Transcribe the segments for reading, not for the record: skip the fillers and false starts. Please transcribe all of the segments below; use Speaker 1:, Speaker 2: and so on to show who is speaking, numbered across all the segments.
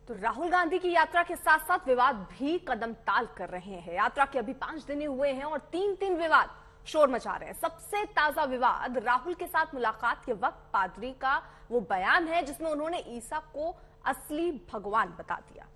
Speaker 1: तो राहुल गांधी की यात्रा के साथ साथ विवाद भी कदम ताल कर रहे हैं। यात्रा के अभी 5 दिन हुए हैं और तीन विवाद शोर मचा रहे हैं। सबसे ताजा विवाद राहुल के साथ मुलाकात के वक्त पादरी का वो बयान है जिसमें उन्होंने ईसा को असली भगवान बता दिया।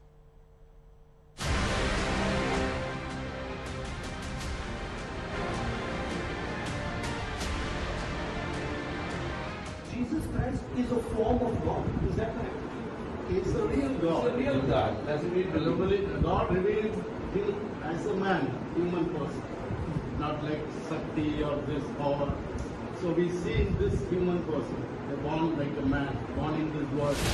Speaker 2: Jesus Christ is a form of God. Is that correct?
Speaker 3: It's a real God.
Speaker 2: It's a real God.
Speaker 3: Doesn't mean God revealed him as a man, human person, not like Shakti or this power. So we see in this human person, they're born like a man, born in this world.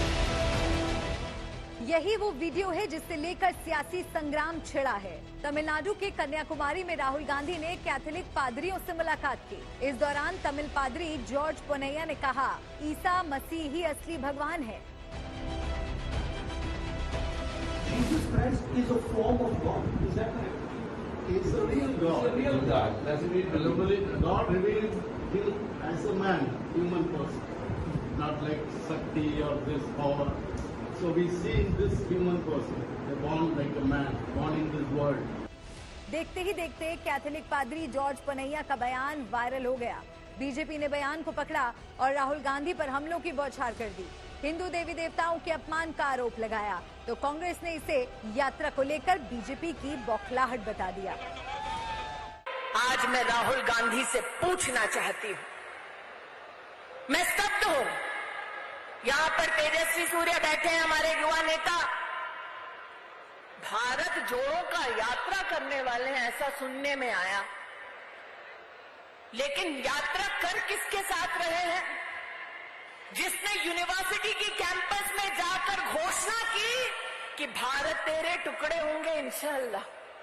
Speaker 4: यही वो video है जिससे लेकर सियासी संग्राम छिड़ा है। तमिलनाडु के कन्याकुमारी में राहुल गांधी ने कैथोलिक पादरियों से मुलाकात की। इस दौरान तमिल पादरी जॉर्ज पोनैया ने कहा, ईसा मसीह ही असली भगवान है।
Speaker 2: Jesus Christ is a form of God. Is that correct?
Speaker 3: It's a real God.
Speaker 2: It's a real God.
Speaker 3: Doesn't mean God revealed him as a man, human person, not like Shakti or this power. So we see in this human person, they're born like a man, born in this world.
Speaker 4: देखते ही देखते Catholic पादरी George पोनैया का बयान viral हो गया। BJP ने बयान को पकड़ा और राहुल गांधी पर हमलों की बौछार कर दी। हिंदू देवी देवताओं के अपमान का आरोप लगाया तो कांग्रेस ने इसे यात्रा को लेकर बीजेपी की बौखलाहट बता दिया।
Speaker 5: आज मैं राहुल गांधी से पूछना चाहती हूं, मैं स्तब्ध हूं। यहां पर तेजस्वी सूर्य बैठे हैं, हमारे युवा नेता। भारत जोड़ो का यात्रा करने वाले हैं ऐसा सुनने में आया, लेकिन यात्रा कर किसके साथ रहे हैं? जिसने यूनिवर्सिटी की कैंपस में जाकर घोषणा की कि भारत तेरे टुकड़े होंगे इंशाअल्लाह।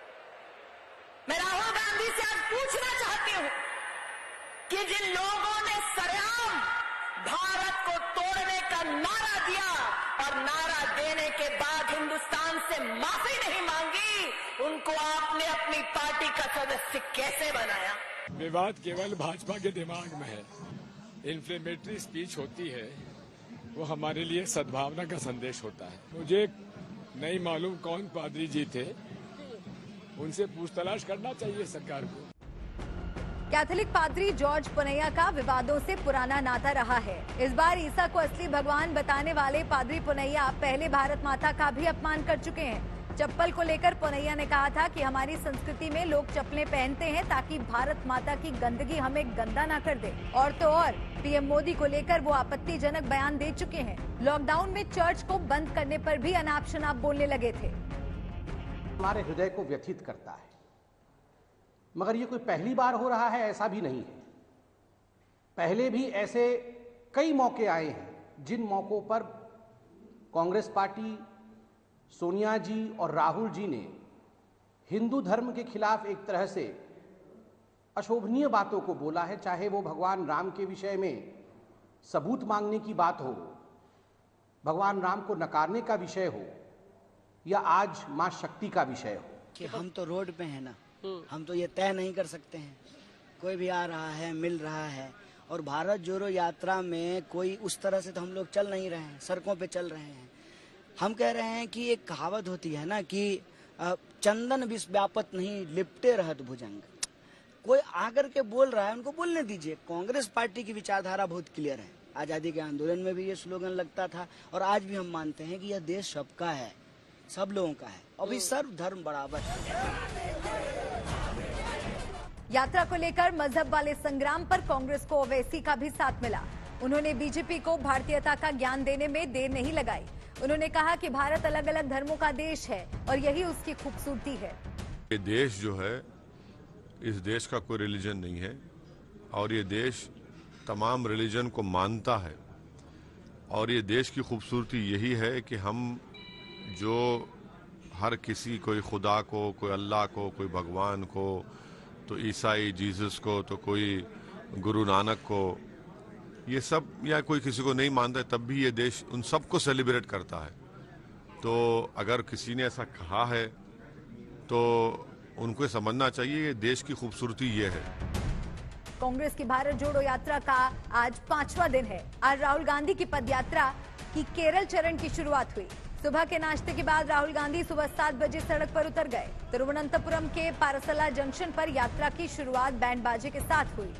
Speaker 5: मैं राहुल गांधी से आज पूछना चाहती हूं कि जिन लोगों ने सरेआम भारत को तोड़ने का नारा दिया और नारा देने के बाद हिंदुस्तान से माफी नहीं मांगी, उनको आपने अपनी पार्टी का सदस्य कैसे बनाया?
Speaker 6: विवाद केवल भाजपा के दिमाग में है। इन्फ्लेमेटरी स्पीच होती है, वो हमारे लिए सद्भावना का संदेश होता है। मुझे नहीं मालूम कौन पादरी जी थे, उनसे पूछताछ करना चाहिए सरकार को।
Speaker 4: कैथोलिक पादरी जॉर्ज पोनैया का विवादों से पुराना नाता रहा है। इस बार ईसा को असली भगवान बताने वाले पादरी पोनैया पहले भारत माता का भी अपमान कर चुके हैं। चप्पल को लेकर पोनैया ने कहा था कि हमारी संस्कृति में लोग चप्पलें पहनते हैं ताकि भारत माता की गंदगी हमें गंदा ना कर दे। और तो और पीएम मोदी को लेकर वो आपत्तिजनक बयान दे चुके हैं। लॉकडाउन में चर्च को बंद करने पर भी अनाप शनाप बोलने लगे थे।
Speaker 7: हमारे हृदय को व्यथित करता है, मगर ये कोई पहली बार हो रहा है ऐसा भी नहीं है। पहले भी ऐसे कई मौके आए हैं जिन मौकों पर कांग्रेस पार्टी, सोनिया जी और राहुल जी ने हिंदू धर्म के खिलाफ एक तरह से अशोभनीय बातों को बोला है। चाहे वो भगवान राम के विषय में सबूत मांगने की बात हो, भगवान राम को नकारने का विषय हो, या आज मां शक्ति का विषय हो।
Speaker 8: कि हम तो रोड पे हैं ना, हम तो ये तय नहीं कर सकते हैं। कोई भी आ रहा है, मिल रहा है, और भारत जोड़ो यात्रा में कोई उस तरह से तो हम लोग चल नहीं रहे हैं, सड़कों पे चल रहे हैं। हम कह रहे हैं कि एक कहावत होती है ना कि चंदन विष व्यापत नहीं, लिपटे रहत भुजंग। कोई आकर के बोल रहा है, उनको बोलने दीजिए। कांग्रेस पार्टी की विचारधारा बहुत क्लियर है। आजादी के आंदोलन में भी ये स्लोगन लगता था और आज भी हम मानते हैं कि यह देश सबका है, सब लोगों का है, अभी सर्व धर्म बराबर है।
Speaker 4: यात्रा को लेकर मजहब वाले संग्राम पर कांग्रेस को ओवैसी का भी साथ मिला। उन्होंने बीजेपी को भारतीयता का ज्ञान देने में देर नहीं लगाई। उन्होंने कहा कि भारत अलग अलग धर्मों का देश है और यही उसकी खूबसूरती है।
Speaker 9: ये देश जो है, इस देश का कोई रिलीजन नहीं है और ये देश तमाम रिलीजन को मानता है। और ये देश की खूबसूरती यही है कि हम जो हर किसी, कोई खुदा को, कोई अल्लाह को, कोई भगवान को, तो ईसाई जीसस को, तो कोई गुरु नानक को, ये सब, या कोई किसी को नहीं मानता है, तब भी ये देश उन सबको सेलिब्रेट करता है। तो अगर किसी ने ऐसा कहा है तो उनको समझना चाहिए ये देश की खूबसूरती ये है।
Speaker 4: कांग्रेस की भारत जोड़ो यात्रा का आज 5वां दिन है। आज राहुल गांधी की पदयात्रा की केरल चरण की शुरुआत हुई। सुबह के नाश्ते के बाद राहुल गांधी सुबह 7 बजे सड़क पर उतर गए। तिरुवनंतपुरम के पारसला जंक्शन पर यात्रा की शुरुआत बैंड बाजे के साथ हुई।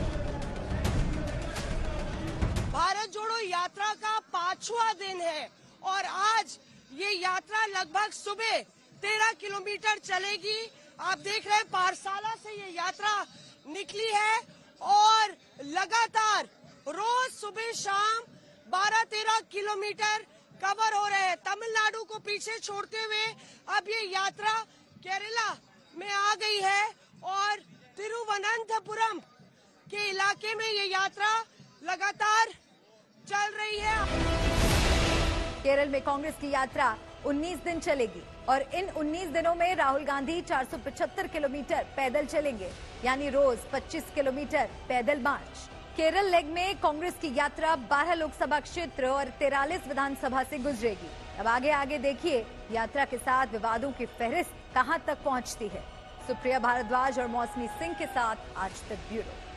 Speaker 10: भारत जोड़ो यात्रा का 5वां दिन है और आज ये यात्रा लगभग सुबह 13 किलोमीटर चलेगी। आप देख रहे हैं पारसाला से ये यात्रा निकली है और लगातार रोज सुबह शाम 12-13 किलोमीटर कवर हो रहे हैं। तमिलनाडु को पीछे छोड़ते हुए अब ये यात्रा केरला में आ गई है और तिरुवनंतपुरम के इलाके में ये यात्रा लगातार चल रही है।
Speaker 4: केरल में कांग्रेस की यात्रा 19 दिन चलेगी और इन 19 दिनों में राहुल गांधी 475 किलोमीटर पैदल चलेंगे, यानी रोज 25 किलोमीटर पैदल मार्च। केरल लेग में कांग्रेस की यात्रा 12 लोकसभा क्षेत्र और 43 विधानसभा से गुजरेगी। अब आगे आगे देखिए यात्रा के साथ विवादों की फहरिस्त कहां तक पहुंचती है। सुप्रिया भारद्वाज और मौसमी सिंह के साथ आज तक ब्यूरो।